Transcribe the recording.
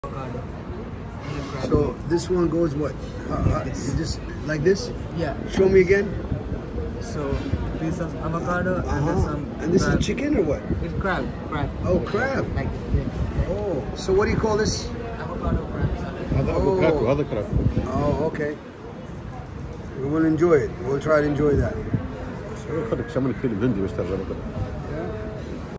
avocado. So this one goes what? You just like this? Yeah. Show me again. So piece of avocado and then some. And this crab. is chicken or what? It's crab. Oh, crab. Like yeah. Oh, so what do you call this? Avocado crab salad. هذا افوكادو هذا كراب. Oh, okay. We will enjoy it. We'll try to enjoy that. خليك سمنك فيلم هندي واسترجع